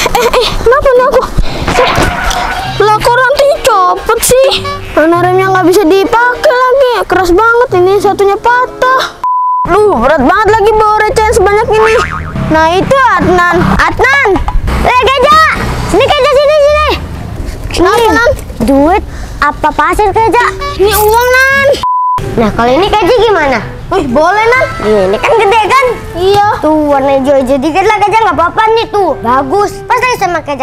Kenapa nih aku? Lah kok rantai copot sih? Mana remnya nggak bisa dipakai lagi? Keras banget ini, satunya patah. Berat banget lagi bawa recehan sebanyak ini. Nah itu Adnan. Adnan! Keja! Sini Keja, sini. Kenapa Nan? Duit apa pasir Keja? Ini uang Nan. Nah kalau ini Keja gimana? Wih boleh Nan. Ini kan gede kan? Iya. Tuh warna hijau dikit lah Keja, nggak apa-apa nih tuh. Bagus. Pas lagi sama Keja.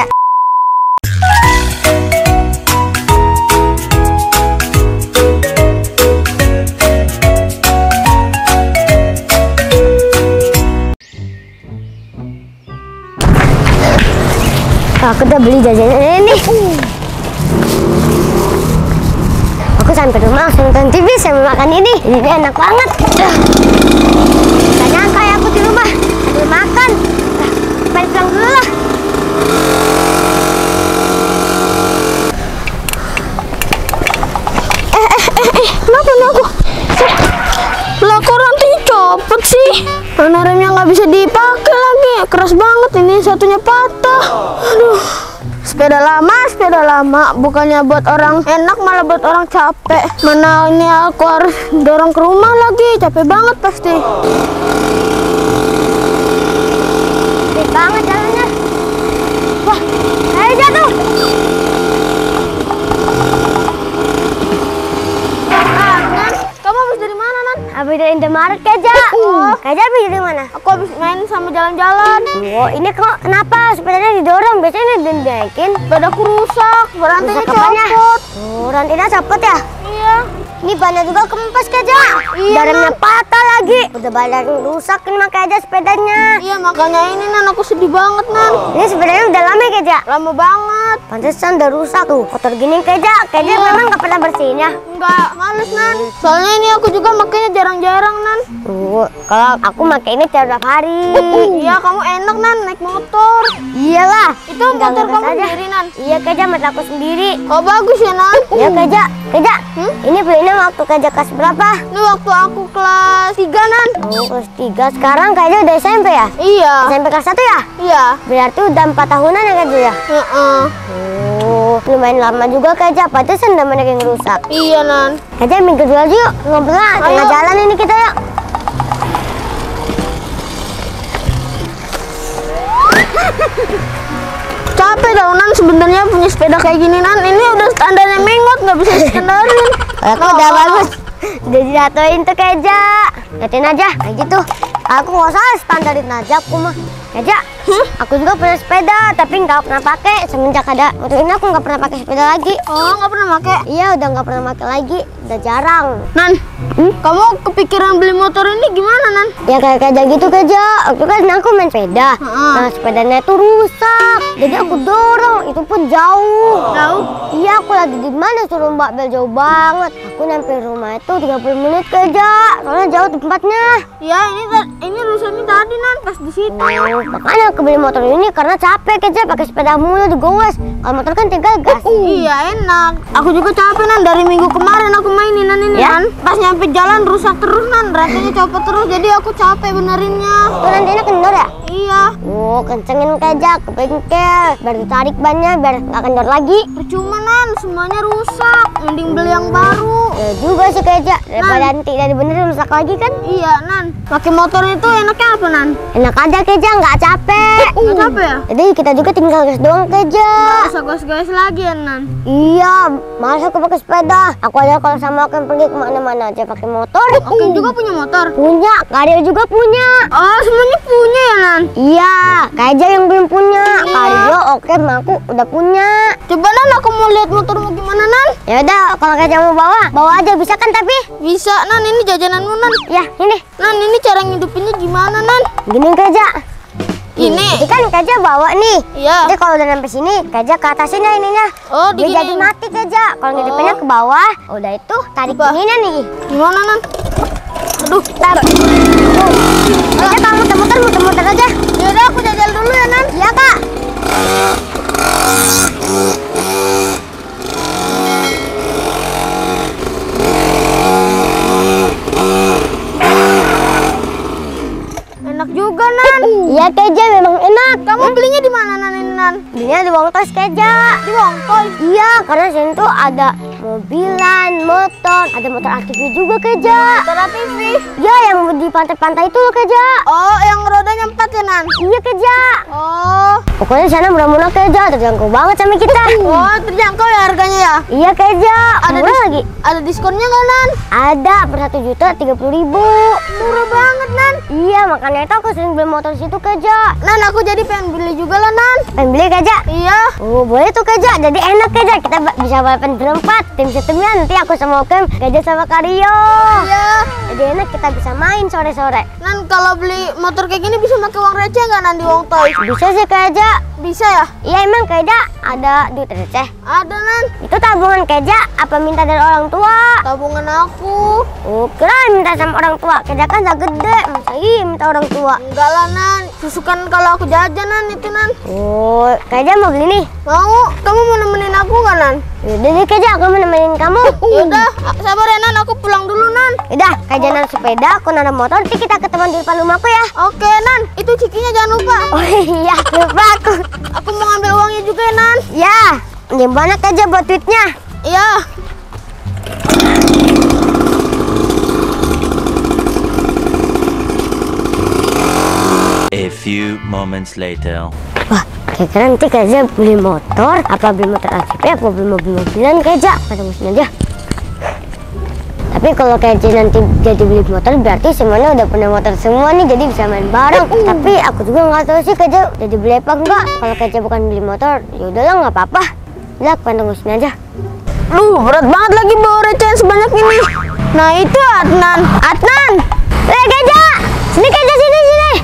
Aku udah beli jajanan ini. Aku sampai rumah langsung nonton TV sambil makan ini. Ini enak banget. Gak nyangka ya aku di rumah sambil makan. Main pulang dulu lah. Kenapa nih aku? Lah kok rantai copot sih? Mana remnya nggak bisa dipakai lagi? Keras banget ini, satunya patah. Aduh. Sepeda lama. Bukannya buat orang enak malah buat orang capek. Mana ini aku harus dorong ke rumah lagi. Capek banget pasti. Gede banget jalannya. Wah, saya jatuh. Kamu habis dari mana Nan? Habis dari Indomaret Keja. Keja habis dari mana? Aku habis main sama jalan-jalan. Oh, ini kok kenapa sepedanya didorong? Biasanya dinaikin. Sepedaku rusak, rantainya Rusak apanya? copot. Oh, rantainya copot ya? Iya. Ini bannya juga kempes Keja. Iya, Remnya Nan. patah lagi. Udah banyak rusakin makanya aja sepedanya. Iya makanya ini Nan, aku sedih banget Nan. Ini sepedanya udah lama ya Keja? Lama banget. Pantesan udah rusak tuh. Kotor gini Keja. Keja Iya. memang gak pernah bersihinnya. Enggak, males Nan. Soalnya ini aku juga makanya jarang-jarang Nan. Tuh, kalau aku pakai ini tiap hari. Iya, kamu enak Nan naik motor. Iyalah. Itu motor kamu sendiri Nan. Iya Keja, motor aku sendiri. Oh bagus ya Nan. Iya Keja. Ini belinya waktu Keja kelas berapa? Ini waktu aku kelas 3 Nan. Oh, kelas 3. Sekarang Keja udah SMP ya? Iya. SMP kelas 1 ya? Iya. Berarti udah 4 tahunan ya Keja ya? Heeh. Oh, lumayan lama juga Keja. Pantesan udah banyak yang rusak. Iya Nan. Keja minggu dulu aja yuk. Ngobrol lah. Tengah Ayo. jalan ini kita yuk. Capek tau Nan sebenarnya punya sepeda kayak gini Nan. Ini udah standarnya mengot, nggak bisa dikendarin. Aku udah bagus. Udah dijatuhin tuh Keja. Liatin aja kayak gitu. Aku nggak salah standarin aja aku mah. Keja, aku juga punya sepeda tapi nggak pernah pakai semenjak ada motor ini. Aku nggak pernah pakai sepeda lagi. Oh nggak pernah pakai. Iya, udah nggak pernah pakai lagi. Udah jarang. Nan, kamu kepikiran beli motor ini gimana Nan? Ya kayak Keja gitu Keja. Waktu kan aku main sepeda. Nah sepedanya itu rusak. Jadi aku dorong. Itu pun jauh. Jauh? Iya, aku lagi di mana suruh Mbak Bel, jauh banget. Aku nyampe rumah itu 30 menit Keja. Soalnya jauh tempatnya. Ya ini rusaknya tadi Nan pas di situ. Makanya aku beli motor ini karena capek Keja pakai sepeda mulu digowes. Kalau motor kan tinggal gas. Iya enak. Aku juga capek Nan, dari minggu kemarin aku mainin Nan ini Ya? Nan. Pas nyampe jalan rusak terus Nan, rantainya copot terus. Jadi aku capek benerinnya. Tuh nantinya kendor ya? Iya. Oh, kencengin Keja ke bengkel. Biar ditarik bannya biar nggak kendor lagi. Percuma Nan, semuanya rusak. Mending beli yang baru. Ya juga sih Keja. Daripada nanti dari bener rusak lagi kan. Iya Nan. Pakai motor itu enaknya apa Nan? Enak aja Keja, nggak capek. Nggak capek ya? Jadi kita juga tinggal gas doang Keja. Nggak usah gas-gas lagi ya Nan. Iya, masa aku pakai sepeda. Aku aja kalau sama aku pergi kemana-mana aja pakai motor. Oke juga punya motor. Punya, Karyo juga punya. Oh semuanya punya ya Nan. Iya, Keja yang belum punya. Karyo, oke, aku udah punya. Coba Nan aku mau lihat motormu gimana Nan. Ya udah, kalau Keja mau bawa aja bisa kan tapi? Bisa Nan, ini jajananmu Nan. Ya, ini. Nan ini cara ngidupinnya gimana Nan? Gini Keja. Ini. Jadi kan Keja bawa nih. Iya. Jadi kalau udah sampai sini, Keja ke atasin ya ininya. Oh Dia jadi diginiin. mati Keja. Kalau ngidupinnya ke bawah, udah itu tarik Coba. ininya nih. Gimana Nan? Aduh. Tar. Keja kamu muter-muter aja. Yaudah aku jajal dulu ya Nan. Iya Kak. Enak juga Nan. Iya Keja memang enak. Kamu belinya di mana Nan ini Nan? Nan? Belinya di Wong Toys Keja. Di Wong Toys? Iya, karena sini tuh ada mobilan, motor, ada motor ATV juga Keja. Motor ATV? Ya, yang di pantai-pantai itu loh Keja. Oh, yang rodanya 4 ya Nan? Iya Keja. Oh. Pokoknya di sana murah-murah Keja, terjangkau banget sama kita. Oh, terjangkau ya harganya ya? Iya Keja. Ada Murah lagi. Ada diskonnya nggak Nan? Ada per 1.030.000. Murah banget Nan. Iya, makanya itu aku sering beli motor situ Keja. Nan, aku jadi pengen beli juga lah Nan. Pengen beli Keja? Iya. Oh, boleh tuh Keja. Jadi enak Keja. Kita bisa balapan berempat. Tim setimnya nanti aku sama Okem, Keja sama Karyo. Iya. Jadi enak, kita bisa main sore-sore. Nan, kalau beli motor kayak gini bisa pakai uang receh nggak Nan di Wong Toys? Bisa sih Keja. Bisa ya? Iya emang Keja ada duit receh. Ada Nan. Itu tabungan Keja apa minta dari orang tua? Tabungan aku. Oh, kira minta sama orang tua. Keja kan udah gede, masa iya minta orang tua? Enggak lah Nan. Susukan kalau aku jajan Nan itu Nan. Oh, Keja mau beli nih? Mau? Kamu mau nemenin aku nggak Nan? Yaudah deh Keja, aku mau nemenin kamu. Yaudah, sabar ya Nan. Aku pulang dulu Nan. Udah, Keja naik sepeda, aku naik motor, nanti kita ketemu di depan rumahku ya. Oke Nan. Itu cikinya jangan lupa. Oh iya, lupa aku. Aku mau ngambil uangnya juga ya Nan. Ya, gimana Keja buat duitnya? Iya. A few moments later. Wah, kira-kira nanti Keja beli motor, apa beli motor ATV, apa beli mobil-mobilan Keja? Kita mesin aja. Tapi kalau Keja nanti jadi beli motor, berarti semuanya udah punya motor semua nih, jadi bisa main bareng. Tapi aku juga nggak tahu sih Keja jadi beli apa enggak. Kalau Keja bukan beli motor, ya udahlah nggak apa-apa. Udah, aku tunggu sini aja. Berat banget lagi bawa recehan sebanyak ini. Nah itu Adnan. Adnan. Keja, sini Keja, sini.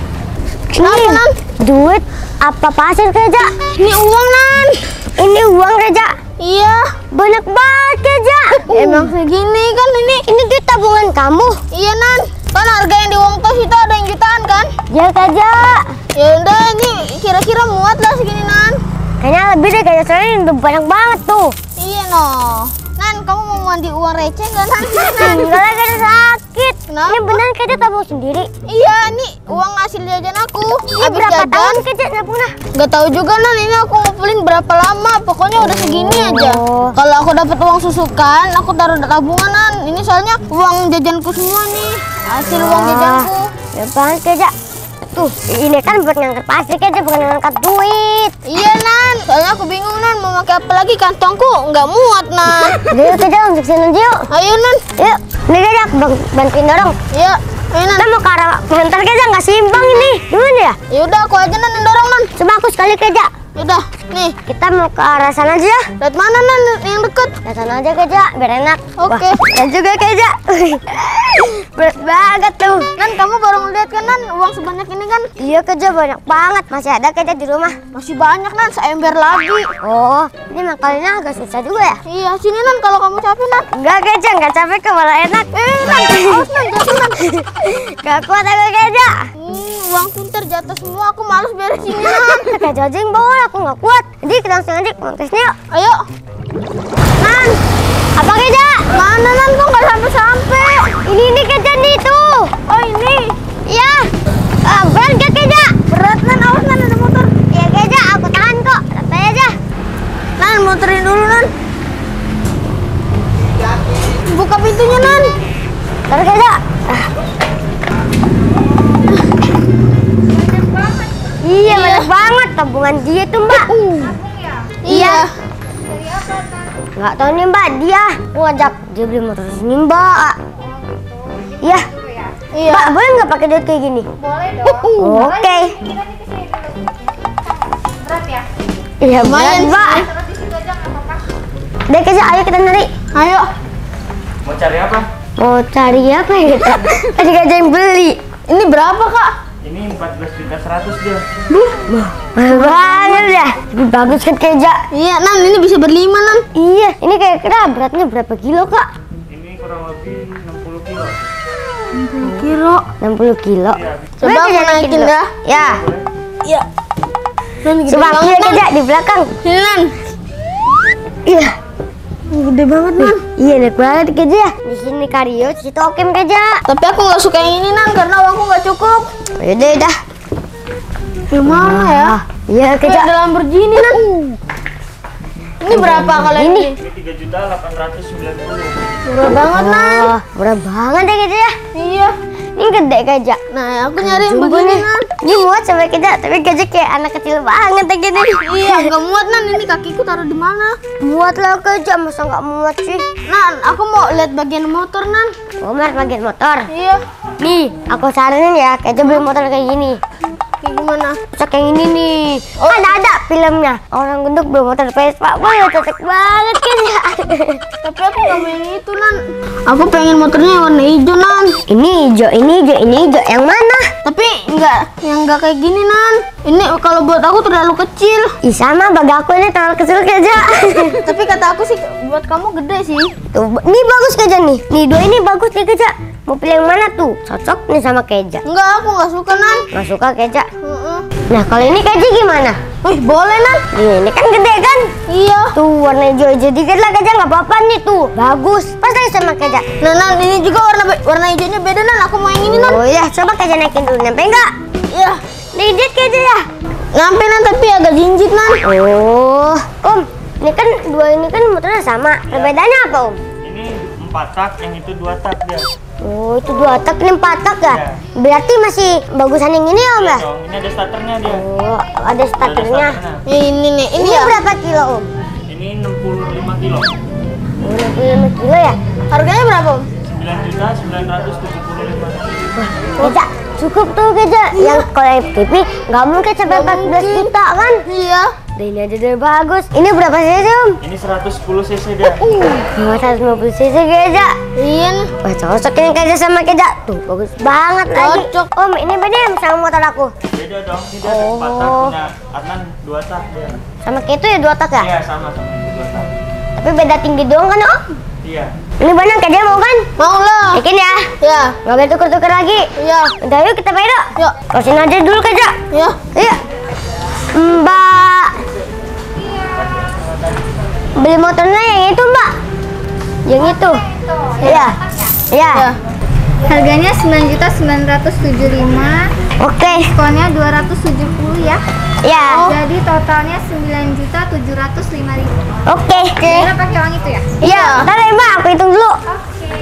Kenapa Nan? Duit apa pasir Keja? Ini uang Nan. Ini uang Keja. Iya. Banyak banget Keja. Emang segini kan ini. Ini duit tabungan kamu. Iya Nan. Kan harga yang di Wong Toys itu ada yang jutaan kan? Ya Keja. Ya udah ini kira-kira muat lah segini Nan. Kayaknya lebih deh Keja, soalnya ini udah banyak banget tuh. Iya no. Nan, kamu mau mandi uang receh nggak Nan? Nan. Enggak lah Keja, sakit. Kenapa? Ini beneran Keja tabung sendiri. Iya, ini uang hasil jajan aku. Ini berapa tahun Keja nabungnya? Gak tahu juga Nan, ini aku ngumpulin berapa lama. Pokoknya udah segini aja. Kalau aku dapat uang susukan, aku taruh di tabungan Nan. Ini soalnya uang jajanku semua nih. Hasil uang jajanku. Ya banget Keja. Tuh, ini kan buat ngangkat pasir Keja, bukan ngangkat duit. Iya Nan, soalnya aku bingung Nan mau pakai apa lagi, kantongku nggak muat Nan. Yuk Keja, untuk sini aja yuk. Ayo Nan. Yuk, ini Keja, bantuin dorong. Iya, ayo Nan. Kita mau ke arah bentar Keja, nggak seimbang ini. Gimana ya? Yaudah aku aja Nan yang dorong Nan. Coba aku sekali Keja. Yaudah, nih. Kita mau ke arah sana aja ya. Lihat mana Nan yang deket? Ke sana aja Keja, biar enak. Oke. Dan juga Keja. Berat banget tuh. Nan, kamu baru ngeliat kan Nan uang sebanyak ini kan? Iya Keja, banyak banget. Masih ada Keja di rumah. Masih banyak Nan, seember lagi. Oh, ini makanannya agak susah juga ya? Iya, sini Nan kalau kamu capek Nan. Enggak Keja, enggak capek kok, malah enak. Nan, awas Nan, jatuh Nan. Gak kuat aku Keja. Uangku ntar jatuh semua, aku males beres ini Nan. Keja aja yang bawa, aku nggak kuat. Jadi kita langsung aja kontesnya yuk. Ayo. Nan, apa Keja? Mana Nan, kok nggak sampai-sampai? Ini Keja nih tuh. Oh ini. Iya. Berat gak Keja? Berat Nan, awas Nan, ada motor. Ya Keja, aku tahan kok. Santai aja. Nan, muterin dulu Nan. Buka pintunya Nan. Ntar Keja. Iya, banyak banget tabungan dia tuh Mbak. Iya. Nggak tahu nih Mbak, dia ngajak dia beli motor sini Mbak. Iya. Iya. Mbak, boleh nggak pakai duit kayak gini? Boleh dong. Oke. Berat ya? Iya, Lumayan berat, Mbak. Terus di situ aja nggak apa-apa. Deh Keja, ayo kita nyari. Ayo. Mau cari apa? Mau cari apa ya? Tadi Keja yang beli. Ini berapa Kak? Ini 14.100.000 dia. Mahal banget ya. Tapi bagus kan Keja. Iya Nan, ini bisa berlima Nan. Iya, ini kira-kira beratnya berapa kilo Kak? Ini kurang lebih 60 kilo. Kiro. 60 kilo. Coba Boleh aku Keja naikin dulu? dah. Ya. Iya. Nan, gede Coba banget ya Nan. Keja di belakang. Sini Nan. Iya. Gede banget Nan. Iya, enak banget Keja. Di sini Karyo, di situ Okem Keja. Tapi aku nggak suka yang ini Nan, karena uangku nggak cukup. Yaudah, udah. Gimana ya? Iya Kayak Keja. ada Lamborghini Nan. Ini berapa kalian ini? Ini 3.890.000. Murah banget Nan. Wah, murah banget ya Keja ya. Iya. Ini gede Keja. Nah aku nyari yang Jumbo begini nih. Nan. Ini muat sampai Keja, tapi Keja kayak anak kecil banget ya gini. Iya nggak muat Nan. Ini kakiku taruh di mana? Muat lah Keja, masa nggak muat sih? Nan aku mau lihat bagian motor Nan. Oh, lihat bagian motor. Iya. Nih, aku saranin ya, Keja beli motor kayak gini. Kayak gimana? Cocok yang ini nih. Oh, ada filmnya. Orang gendut beli motor Vespa. Wah, cocok banget Keja. Tapi aku nggak mau yang itu Nan. Aku pengen motornya warna hijau Nan. Ini hijau, ini hijau, ini hijau. Yang mana? Tapi nggak kayak gini Nan. Ini kalau buat aku terlalu kecil. Ih, sama bagi aku ini terlalu kecil Keja. Tapi kata aku sih buat kamu gede sih. Tuh, ini bagus Keja nih. Nih, dua ini bagus nih Keja. Mau pilih yang mana tuh? Cocok nih sama Keja. Enggak, aku nggak suka Nan. Nggak suka Keja. Heeh. Nah, kalau ini Keja gimana? Wih boleh Nan. Nih, ini kan gede kan? Iya. Tuh, warna hijau-hijau dikit lah Keja, nggak apa-apa nih tuh. Bagus. Pas lagi sama Keja. Nah Nan ini juga warna hijaunya beda Nan. Aku mau yang ini Nan. Oh ya, coba Keja naikin dulu. Nyampe nggak? Iya. Dikit Keja ya. Nyampe Nan tapi agak jinjit Nan. Oh, Om, ini kan dua ini kan motornya sama. Perbedaannya apa Om? Ini 4 tak, yang itu 2 tak dia. Oh, itu 2 tak, ini 4 tak ya? Iya. Berarti masih bagusan yang ini ya Om ya? Dong, ini ada starternya dia. Oh, ada starternya. Ini nih, Ini ya. berapa kilo Om? Ini 65 kilo. Oh, 65 kilo ya? Harganya berapa Om? 9.975.000. Keja, cukup tuh Keja. Yang kalau yang TV nggak mungkin sampai 14 juta kan? Iya. Dan ini aja udah bagus. Ini berapa cc Om? Ini 110 cc dia. 150 cc Keja. Iya nih. Wah, cocok ini Keja sama Keja. Tuh, bagus banget lagi. Cocok. Om, ini beda ya sama motor aku? Beda dong, ini ada 4 tak, punya Adnan 2 tak dia. Sama kayak itu ya 2 tak ya? Iya, sama ini 2 tak. Tapi beda tinggi doang kan Om? Iya. Ini banyak Keja mau kan? Mau lah. Bikin ya? Ya. Nggak boleh tuker-tuker lagi. Iya. Udah yuk kita bayar yuk. Yuk. Kau sini aja dulu Keja. Ya. Iya. Mbak. Beli motornya yang itu Mbak. Yang itu. Iya. Iya. Ya. Harganya 9.975.000, Oke. diskonnya 270 ya. Ya. Jadi totalnya 9.705.000. Oke. Kira pakai uang itu ya? Iya. Ntar ya Mbak, aku hitung dulu. Oke.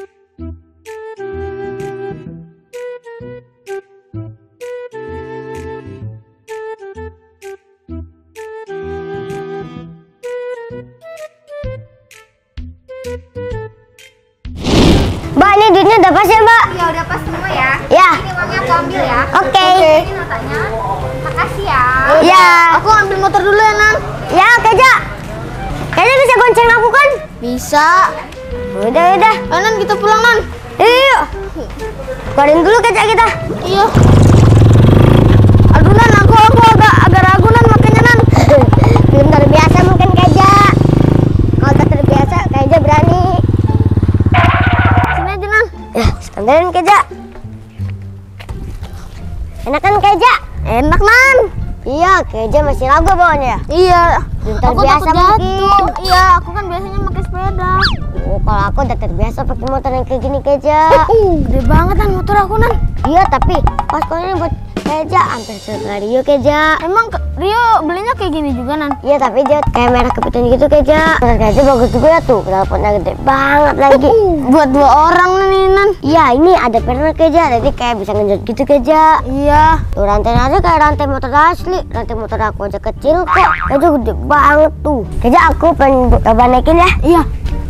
Mbak, ini duitnya udah pas ya Mbak? Ya udah pas semua ya. Ya. Ini uangnya aku ambil ya. Oke. Ini notanya. Makasih ya. Ya. Aku ambil motor dulu ya Nan. Ya, Keja. Keja bisa gonceng aku kan? Bisa. Udah. Nan kita pulang Nan. Yuk. Keluarin dulu Keja kita. Iya. Aduh Nan, aku agak ragu Nan makanya Nan. Belum terbiasa mungkin Keja. Kalau udah terbiasa Keja berani. Sini aja Nan. Ya, standarin Keja. Enak kan Keja? Enak Nan. Iya, Keja masih ragu bawanya ya? Iya. Belum Aku terbiasa takut jatuh. mungkin. Iya, aku kan biasanya pakai sepeda. Oh, kalau aku udah terbiasa pakai motor yang kayak gini Keja. Gede banget Nan motor aku Nan. Iya, tapi pas kalau ini buat Keja hampir sekali yuk Keja. Emang Rio belinya kayak gini juga Nan? Iya, tapi dia kayak merah kepiting gitu Keja. Motor Keja bagus juga ya tuh, knalpotnya gede banget lagi. Buat 2 orang nih Nan. Iya, ini ada pernak Keja, jadi kayak bisa ngenjot gitu Keja. Iya. Tuh rantainya aja kayak rantai motor asli. Rantai motor aku aja kecil kok. Keja gede banget tuh. Keja aku pengen coba naikin ya. Iya.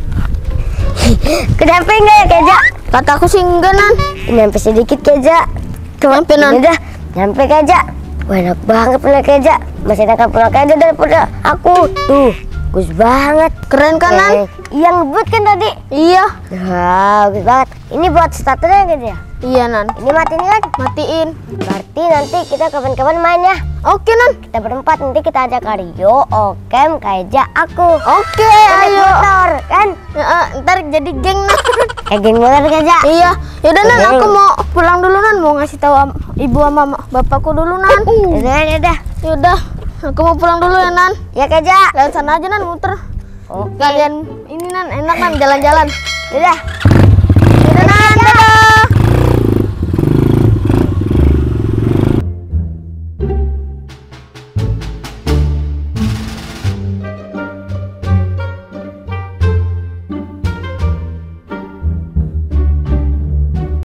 Kenapa enggak ya Keja? Kata aku sih enggak Nan. Nyampe sedikit Keja. Nyampe, Nan. Udah, nyampe Keja. Wah, enak banget punya Keja. Masih enakan punya Keja daripada aku. Tuh, bagus banget. Keren kan Nan? Yang ngebut kan tadi? Iya. Wah, bagus banget. Ini buat starternya Keja. Iya Nan. Ini matiin kan? Matiin. Berarti nanti kita kapan-kapan main ya. Oke Nan. Kita berempat nanti kita ajak Rio, Okem, Keja, aku. Oke, Naik ayo. motor kan? Ntar jadi geng Nan. Geng motor Keja. Iya. Yaudah Nan, Oke. aku mau pulang dulu Nan. Mau ngasih tahu ibu sama bapakku dulu Nan. Udah. Yaudah. Aku mau pulang dulu ya Nan. Ya Keja. Lewat sana aja Nan muter. Oke. Kalian ini Nan enak Nan jalan-jalan. Udah. Yaudah Nan, dadah.